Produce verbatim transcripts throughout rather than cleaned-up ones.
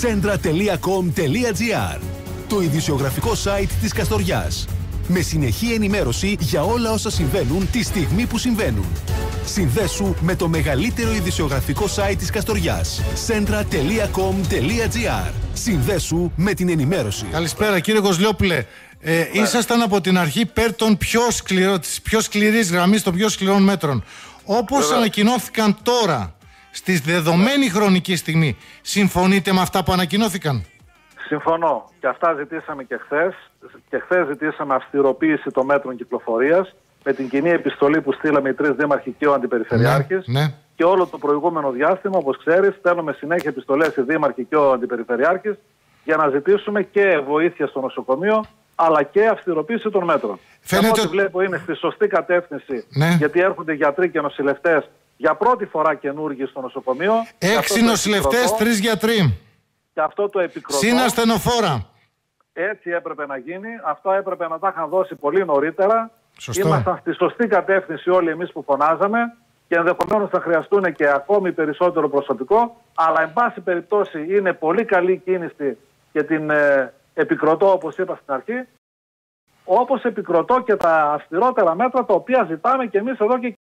Centra τελεία com τελεία gr, το ειδησιογραφικό site της Καστοριάς. Με συνεχή ενημέρωση για όλα όσα συμβαίνουν τη στιγμή που συμβαίνουν. Συνδέσου με το μεγαλύτερο ειδησιογραφικό site της Καστοριάς. Centra τελεία com τελεία gr. Συνδέσου με την ενημέρωση. Καλησπέρα κύριε Κοσλιόπουλε. Ε, ήσασταν από την αρχή υπέρ των πιο σκληρό, της πιο σκληρής γραμμής, των πιο σκληρών μέτρων. Όπως Βέβαια. ανακοινώθηκαν τώρα, στη δεδομένη χρονική στιγμή, συμφωνείτε με αυτά που ανακοινώθηκαν? Συμφωνώ. Και αυτά ζητήσαμε και χθες. Και χθες ζητήσαμε αυστηροποίηση των μέτρων κυκλοφορίας με την κοινή επιστολή που στείλαμε οι τρεις δήμαρχοι και ο Αντιπεριφερειάρχης. Ναι, ναι. Και όλο το προηγούμενο διάστημα, όπως ξέρεις, στέλνουμε συνέχεια επιστολές οι δήμαρχοι και ο Αντιπεριφερειάρχης για να ζητήσουμε και βοήθεια στο νοσοκομείο αλλά και αυστηροποίηση των μέτρων. Φαίνεται... Από ό,τι βλέπω είναι στη σωστή κατεύθυνση, ναι. γιατί έρχονται γιατροί και νοσηλευτές για πρώτη φορά καινούργοι στο νοσοκομείο. Έξι νοσηλευτές, τρεις γιατροί. Και αυτό το επικροτώ. Συν ασθενοφόρα. Έτσι έπρεπε να γίνει. Αυτό έπρεπε να τα είχαν δώσει πολύ νωρίτερα. Σωστό. Ήμασταν στη σωστή κατεύθυνση όλοι εμείς που φωνάζαμε και ενδεχομένως θα χρειαστούν και ακόμη περισσότερο προσωπικό. Αλλά εν πάση περιπτώσει είναι πολύ καλή κίνηση και την ε, επικροτώ, όπως είπα στην αρχή. Όπως επικροτώ και τα αυστηρότερα μέτρα τα οποία ζητάμε και εμείς εδώ και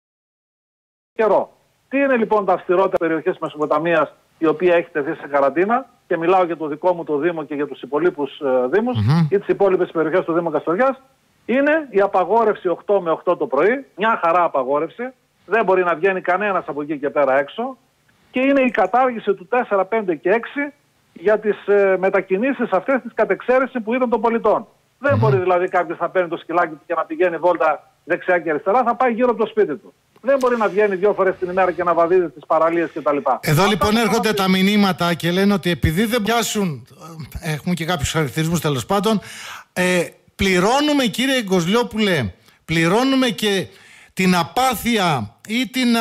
καιρό. Τι είναι λοιπόν τα αυστηρότερα περιοχές της Μεσοποταμίας η οποία έχει τεθεί σε καραντίνα, και μιλάω για το δικό μου το Δήμο και για τους υπολείπους ε, Δήμους mm-hmm. ή τις υπόλοιπες περιοχές του Δήμου Καστοριάς? Είναι η απαγόρευση οκτώ με οκτώ το πρωί, μια χαρά απαγόρευση, δεν μπορεί να βγαίνει κανένας από εκεί και πέρα έξω, και είναι η κατάργηση του τέσσερα, πέντε και έξι για τις ε, μετακινήσεις αυτές της κατεξαίρεση που είδαν των πολιτών. Mm-hmm. Δεν μπορεί δηλαδή κάποιος να παίρνει το σκυλάκι του και να πηγαίνει βόλτα δεξιά και αριστερά, θα πάει γύρω από το σπίτι του. Δεν μπορεί να βγαίνει δύο φορές την ημέρα και να βαδίζει στις παραλίες κτλ. Εδώ λοιπόν έρχονται τα μηνύματα και λένε ότι επειδή δεν πιάσουν, έχουμε και κάποιους χαρακτηρισμούς τέλος πάντων, ε, πληρώνουμε κύριε Κοσλιόπουλε, πληρώνουμε και την απάθεια ή την...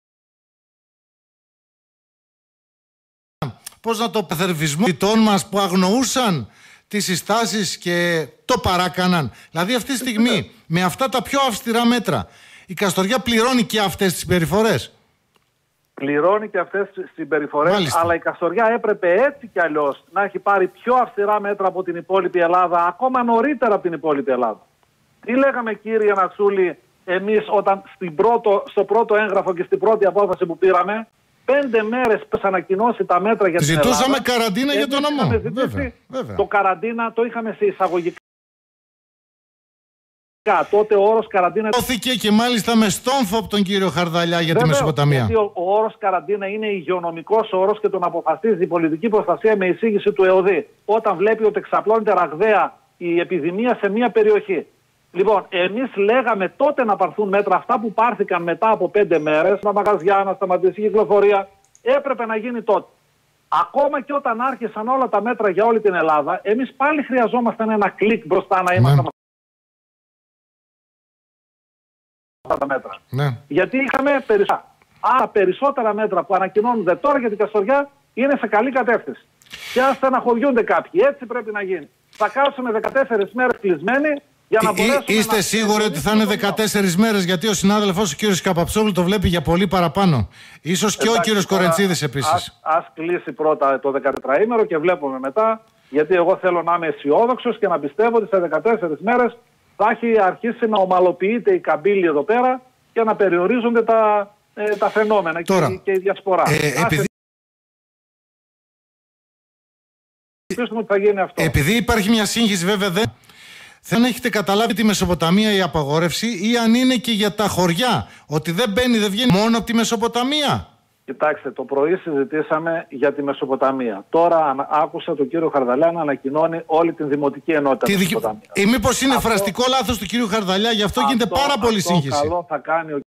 πώς να το παθερβισμό των μας που αγνοούσαν τις συστάσεις και το παράκαναν. Δηλαδή αυτή τη στιγμή με αυτά τα πιο αυστηρά μέτρα η Καστοριά πληρώνει και αυτές τις συμπεριφορές. Πληρώνει και αυτές τις συμπεριφορές, Μάλιστα. αλλά η Καστοριά έπρεπε έτσι κι αλλιώς να έχει πάρει πιο αυστηρά μέτρα από την υπόλοιπη Ελλάδα, ακόμα νωρίτερα από την υπόλοιπη Ελλάδα. Τι λέγαμε κύριε Νατσούλη εμείς όταν στην πρώτο, στο πρώτο έγγραφο και στην πρώτη απόφαση που πήραμε, πέντε μέρες που ανακοινώσει τα μέτρα για την Ελλάδα. Ζητούσαμε καραντίνα για τον νομό. Βέβαια, βέβαια. Το καραντίνα το είχαμε σε εισαγωγικά. Τότε ο όρος καραντίνα... Δόθηκε και μάλιστα με στόμφο από τον κύριο Χαρδαλιά για Βέβαια, τη Μεσοποταμία. Γιατί ο, ο όρος καραντίνα είναι υγειονομικός όρος και τον αποφασίζει η πολιτική προστασία με εισήγηση του ΕΟΔΗ. Όταν βλέπει ότι εξαπλώνεται ραγδαία η επιδημία σε μια περιοχή. Λοιπόν, εμείς λέγαμε τότε να πάρθουν μέτρα, αυτά που πάρθηκαν μετά από πέντε μέρες, τα μαγαζιά να σταματήσει η κυκλοφορία, έπρεπε να γίνει τότε. Ακόμα και όταν άρχισαν όλα τα μέτρα για όλη την Ελλάδα, εμείς πάλι χρειαζόμασταν ένα κλικ μπροστά να είμαστε. Ναι. Τα μέτρα. Ναι. Γιατί είχαμε περισσότερα. Άρα περισσότερα μέτρα που ανακοινώνονται τώρα για την Καστοριά είναι σε καλή κατεύθυνση. Και ας στεναχωριούνται κάποιοι. Έτσι πρέπει να γίνει. Θα κάτσουμε δεκατέσσερις μέρες κλεισμένοι για να μπορέσουμε. Είστε να... σίγουροι ότι θα είναι δεκατέσσερις μέρες? Γιατί ο συνάδελφος ο κύριος Καπαψόγλου το βλέπει για πολύ παραπάνω. Ίσως και Εντάξει, ο κύριος Κορεντσίδης επίσης. Ας, ας κλείσει πρώτα το δεκατετραήμερο και βλέπουμε μετά. Γιατί εγώ θέλω να είμαι αισιόδοξος και να πιστεύω ότι σε δεκατέσσερις μέρες θα έχει αρχίσει να ομαλοποιείται η καμπύλη εδώ πέρα και να περιορίζονται τα, ε, τα φαινόμενα. Τώρα, και, και η διασπορά. Ε, επειδή... ότι θα γίνει αυτό. Επειδή υπάρχει μια σύγχυση βέβαια, δεν... δεν έχετε καταλάβει τη Μεσοποταμία η απαγόρευση ή αν είναι και για τα χωριά, ότι δεν μπαίνει, δεν βγαίνει μόνο από τη Μεσοποταμία? Κοιτάξτε, το πρωί συζητήσαμε για τη Μεσοποταμία. Τώρα άκουσα τον κύριο Χαρδαλιά να ανακοινώνει όλη την δημοτική ενότητα της Μεσοποταμίας. Ή μήπως είναι αυτό... φραστικό λάθος του κύριου Χαρδαλιά, γι' αυτό, αυτό γίνεται πάρα αυτό, πολύ σύγχυση. Αυτό καλό θα κάνει ο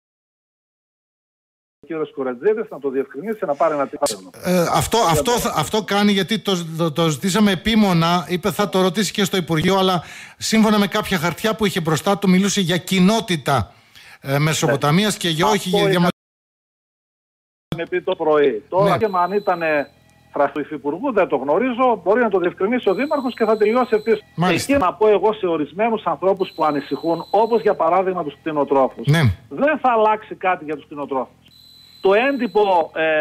κύριος Κορεντζίδης να το διευκρινίσει, να πάρει ένα τηλέφωνο. Ε, αυτό, αυτό, αυτό κάνει γιατί το, το, το ζητήσαμε επίμονα, είπε θα το ρωτήσει και στο Υπουργείο, αλλά σύμφωνα με κάποια χαρτιά που είχε μπροστά του μιλούσε για κοινότητα ε, Μεσοποταμίας ναι. και για όχι για... για... με πει το πρωί. Τώρα ναι. και αν ήταν φραστού υφυπουργού, δεν το γνωρίζω, μπορεί να το διευκρινίσει ο Δήμαρχος και θα τελειώσει ευθύς. Εκεί να πω εγώ σε ορισμένους ανθρώπους που ανησυχούν, όπως για παράδειγμα τους κτηνοτρόφους. Ναι. Δεν θα αλλάξει κάτι για τους κτηνοτρόφους. Το έντυπο ε,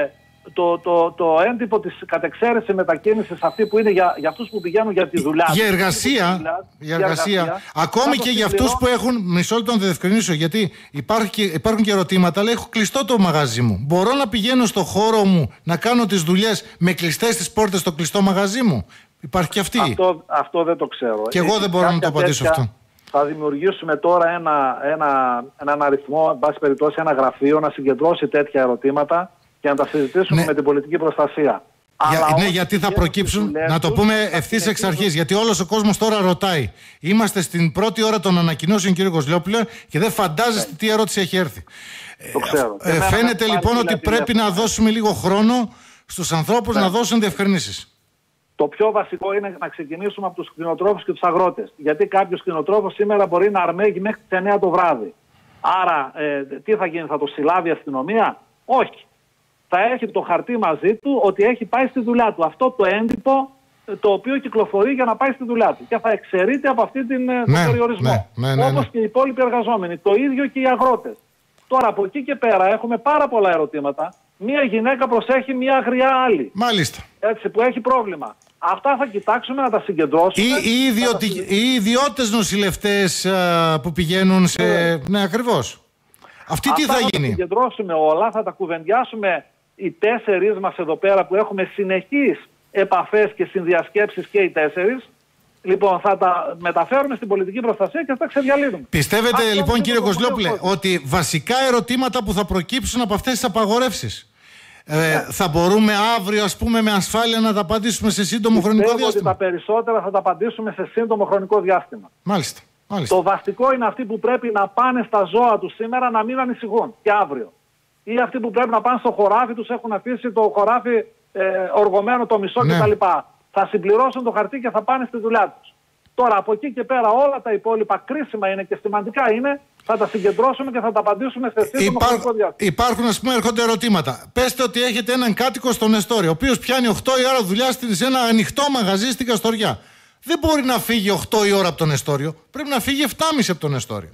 το, το, το έντυπο της κατεξαίρεση μετακίνησης αυτή που είναι για, για αυτούς που πηγαίνουν για τη δουλειά. Για εργασία. Για εργασία. εργασία. Ακόμη και για αυτούς που έχουν. Μισό λεπτό να το διευκρινίσω, γιατί υπάρχει, υπάρχουν και ερωτήματα, αλλά έχω κλειστό το μαγαζί μου. Μπορώ να πηγαίνω στο χώρο μου να κάνω τις δουλειές με κλειστές τις πόρτες στο κλειστό μαγαζί μου? Υπάρχει και αυτή. Αυτό, αυτό δεν το ξέρω. Και εγώ δεν μπορώ να το απαντήσω τέτοια, αυτό. Θα δημιουργήσουμε τώρα ένα, ένα, έναν αριθμό, εν πάση περιπτώσει ένα γραφείο να συγκεντρώσει τέτοια ερωτήματα και να τα συζητήσουμε ναι. με την πολιτική προστασία. Για, Αλλά ναι, γιατί θα προκύψουν, να το πούμε ευθύς εξ αρχής, γιατί όλος ο κόσμος τώρα ρωτάει. Είμαστε στην πρώτη ώρα των ανακοινώσεων, κύριε Κοσλόπουλε, και δεν φαντάζεστε ναι. τι ερώτηση έχει έρθει. Το ξέρω. Ε, φαίνεται λοιπόν ότι πρέπει να δώσουμε λίγο χρόνο στους ανθρώπους ναι. να δώσουν διευκρινήσεις. Το πιο βασικό είναι να ξεκινήσουμε από τους κτηνοτρόφους και τους αγρότες. Γιατί κάποιος κτηνοτρόφος σήμερα μπορεί να αρμέγει μέχρι τις εννιά το βράδυ. Άρα, ε, τι θα γίνει, θα το συλλάβει η αστυνομία? Όχι. Θα έχει το χαρτί μαζί του ότι έχει πάει στη δουλειά του. Αυτό το έντυπο το οποίο κυκλοφορεί για να πάει στη δουλειά του. Και θα εξαιρείται από αυτή την, ναι, τον περιορισμό. Ναι, ναι, ναι, ναι. Όπως και οι υπόλοιποι εργαζόμενοι. Το ίδιο και οι αγρότες. Τώρα από εκεί και πέρα έχουμε πάρα πολλά ερωτήματα. Μία γυναίκα προσέχει μία αγριά άλλη. Μάλιστα. Έτσι, που έχει πρόβλημα. Αυτά θα κοιτάξουμε να τα συγκεντρώσουμε. Ή οι ιδιωτι... τα... ιδιώτες νοσηλευτές α, που πηγαίνουν σε... Ναι, ναι ακριβώς. Αυτοί τι θα, θα γίνει? Θα τα συγκεντρώσουμε όλα, θα τα κουβεντιάσουμε οι τέσσερις μας εδώ πέρα που έχουμε συνεχείς επαφές και συνδιασκέψεις και οι τέσσερις. Λοιπόν, θα τα μεταφέρουμε στην πολιτική προστασία και θα τα ξεδιαλύνουμε. Πιστεύετε αυτό λοιπόν κύριε Κοσλόπουλε ότι βασικά ερωτήματα που θα προκύψουν από αυτές τις απαγορεύσεις ε, ναι. θα μπορούμε αύριο ας πούμε με ασφάλεια να τα απαντήσουμε σε σύντομο Πιστεύω χρονικό διάστημα? Ότι τα περισσότερα θα τα απαντήσουμε σε σύντομο χρονικό διάστημα. Μάλιστα. Μάλιστα. Το βασικό είναι αυτοί που πρέπει να πάνε στα ζώα τους σήμερα να μην ανησυχούν και αύριο. Ή αυτοί που πρέπει να πάνε στο χωράφι τους, έχουν αφήσει το χωράφι ε, οργωμένο το μισό ναι. κτλ. Θα συμπληρώσουν το χαρτί και θα πάνε στη δουλειά τους. Τώρα από εκεί και πέρα όλα τα υπόλοιπα κρίσιμα είναι και σημαντικά είναι, θα τα συγκεντρώσουμε και θα τα απαντήσουμε σε σύντομο Υπά... χρονικό διάστημα. Υπάρχουν ας πούμε έρχονται ερωτήματα. Πέστε ότι έχετε έναν κάτοικο στον Εστόριο, ο οποίος πιάνει οκτώ η ώρα δουλειά σε ένα ανοιχτό μαγαζί στην Καστοριά. Δεν μπορεί να φύγει οκτώ η ώρα από τον Εστόριο, πρέπει να φύγει επτά και μισή από τον Εστόριο.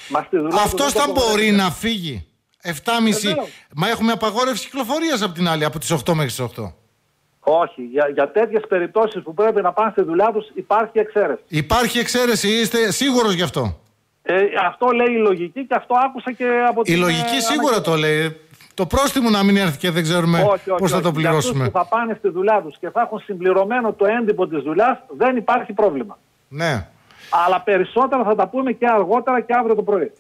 Αυτός θα μπορεί να φύγει επτά και μισή. Μα έχουμε απαγόρευση κυκλοφορίας από την άλλη, από τις οκτώ μέχρι τις οκτώ. Όχι. Για, για τέτοιες περιπτώσεις που πρέπει να πάνε στη δουλειά τους υπάρχει εξαίρεση. Υπάρχει εξαίρεση, είστε σίγουρος γι' αυτό? Ε, αυτό λέει η λογική και αυτό άκουσα και από την... Η λογική ε, σίγουρα ανακοίνωση. Το λέει. Το πρόστιμο να μην έρθει και δεν ξέρουμε πώς θα το πληρώσουμε. Για αυτούς που θα πάνε στη δουλειά τους και θα έχουν συμπληρωμένο το έντυπο της δουλειάς δεν υπάρχει πρόβλημα. Ναι. Αλλά περισσότερα θα τα πούμε και αργότερα και αύριο το πρωί.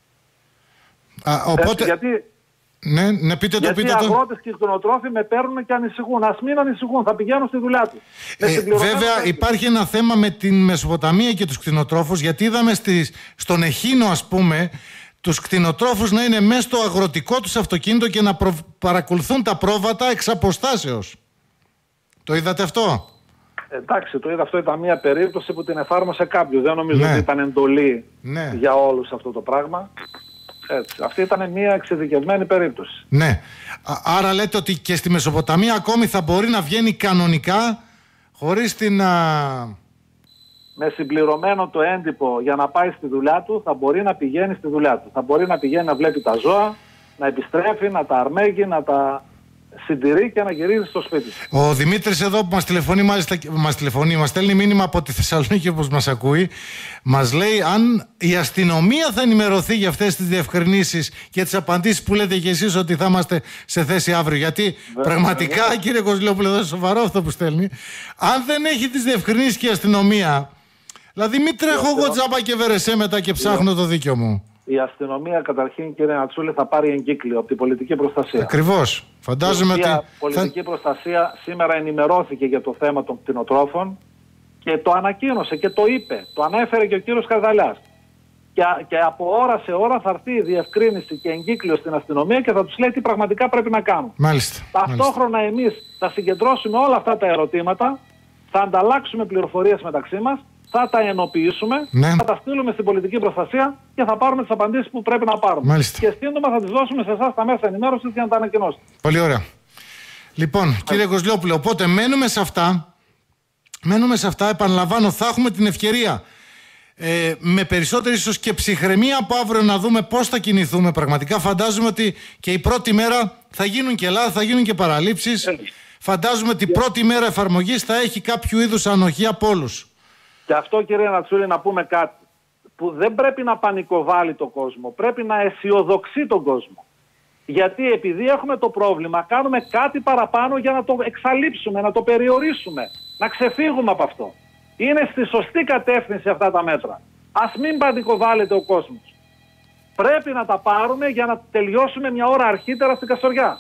Α, οπότε... Έτσι, γιατί... Ναι, ναι, πείτε το, Γιατί πείτε οι αγρότες και οι κτηνοτρόφοι με παίρνουν και ανησυχούν. Ας μην ανησυχούν, θα πηγαίνουν στη δουλειά τους. Ε, βέβαια τέτοιο. Υπάρχει ένα θέμα με την Μεσοποταμία και τους κτηνοτρόφους, γιατί είδαμε στις, στον Εχίνο ας πούμε τους κτηνοτρόφους να είναι μέσα στο αγροτικό τους αυτοκίνητο και να προ... παρακολουθούν τα πρόβατα εξ αποστάσεως. Το είδατε αυτό? Εντάξει, το είδα αυτό, ήταν μια περίπτωση που την εφάρμοσε κάποιος. Δεν νομίζω ναι. ότι ήταν εντολή ναι. για όλους αυτό το πράγμα. Έτσι. Αυτή ήταν μια εξειδικευμένη περίπτωση. Ναι. Άρα λέτε ότι και στη Μεσοποταμία ακόμη θα μπορεί να βγαίνει κανονικά χωρίς την... Α... Με συμπληρωμένο το έντυπο για να πάει στη δουλειά του, θα μπορεί να πηγαίνει στη δουλειά του. Θα μπορεί να πηγαίνει να βλέπει τα ζώα, να επιστρέφει, να τα αρμέγει, να τα συντηρεί και να γυρίζει στο σπίτι. Ο Δημήτρης εδώ που μας τηλεφωνεί, μάλιστα, μας τηλεφωνεί, μας στέλνει μήνυμα από τη Θεσσαλονίκη όπως μας ακούει, μας λέει αν η αστυνομία θα ενημερωθεί για αυτές τις διευκρινήσεις και τις απαντήσεις που λέτε και εσείς ότι θα είμαστε σε θέση αύριο. Γιατί Βε, πραγματικά βέβαια. Κύριε Κοσλόπουλε, εδώ είναι σοβαρό αυτό που στέλνει. Αν δεν έχει τις διευκρινήσεις και η αστυνομία, δηλαδή μην τρέχω εγώ τζάμπα και βερεσέ μετά και ψάχνω το δίκιο μου. Η αστυνομία καταρχήν, κύριε Νατσούλη, θα πάρει εγκύκλιο από την πολιτική προστασία. Ακριβώς. Φαντάζομαι ότι... Η πολιτική θα... προστασία σήμερα ενημερώθηκε για το θέμα των κτηνοτρόφων και το ανακοίνωσε και το είπε. Το ανέφερε και ο κύριος Καρδαλιάς. Και, και από ώρα σε ώρα θα έρθει η διευκρίνηση και εγκύκλιο στην αστυνομία και θα τους λέει τι πραγματικά πρέπει να κάνουν. Μάλιστα. Ταυτόχρονα εμείς θα συγκεντρώσουμε όλα αυτά τα ερωτήματα, θα ανταλλάξουμε πληροφορίες μεταξύ μας, θα τα ενοποιήσουμε, ναι. θα τα στείλουμε στην πολιτική προστασία και θα πάρουμε τις απαντήσεις που πρέπει να πάρουμε. Μάλιστα. Και σύντομα θα τις δώσουμε σε εσάς τα μέσα ενημέρωσης για να τα ανακοινώσετε. Πολύ ωραία. Λοιπόν, Μάλιστα. Κύριε Κοσλόπουλο, οπότε μένουμε σε αυτά. Μένουμε σε αυτά, επαναλαμβάνω, θα έχουμε την ευκαιρία ε, με περισσότερη ίσως και ψυχραιμία από αύριο να δούμε πώς θα κινηθούμε πραγματικά. Φαντάζομαι ότι και η πρώτη μέρα θα γίνουν και λάθη, θα γίνουν και παραλήψεις. Ε. Φαντάζομαι ότι η πρώτη μέρα εφαρμογής θα έχει κάποιο είδους ανοχή από όλους. Και αυτό, κύριε Νατσούλη, να πούμε κάτι που δεν πρέπει να πανικοβάλει τον κόσμο, πρέπει να αισιοδοξεί τον κόσμο. Γιατί επειδή έχουμε το πρόβλημα, κάνουμε κάτι παραπάνω για να το εξαλείψουμε, να το περιορίσουμε, να ξεφύγουμε από αυτό. Είναι στη σωστή κατεύθυνση αυτά τα μέτρα. Ας μην πανικοβάλλεται ο κόσμος. Πρέπει να τα πάρουμε για να τελειώσουμε μια ώρα αρχίτερα στην Καστοριά.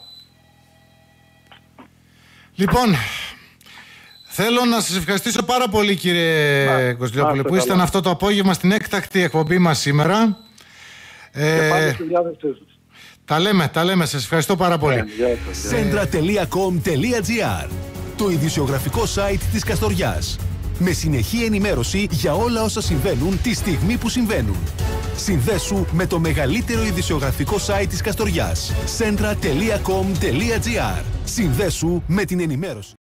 Λοιπόν, θέλω να σας ευχαριστήσω πάρα πολύ, κύριε Κωστηλιόπουλε, που ήσταν αυτό το απόγευμα στην έκτακτη εκπομπή μας σήμερα. Και ε, πάλι στη διάθεσή σας. Τα λέμε, τα λέμε. Σας ευχαριστώ πάρα πολύ. Centra τελεία com τελεία gr, το ειδησιογραφικό site της Καστοριάς. Με συνεχή ενημέρωση για όλα όσα συμβαίνουν τη στιγμή που συμβαίνουν. Συνδέσου με το μεγαλύτερο ειδησιογραφικό site της Καστοριάς. Centra τελεία com τελεία gr. Συνδέσου με την ενημέρωση.